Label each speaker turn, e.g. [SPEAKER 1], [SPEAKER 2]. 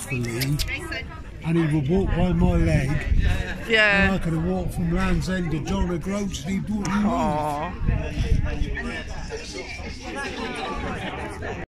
[SPEAKER 1] for Lee, and he would walk by my leg,
[SPEAKER 2] Yeah.
[SPEAKER 1] and I could have walked from Land's End to John O'Groats and he wouldn't move.
[SPEAKER 2] Aww.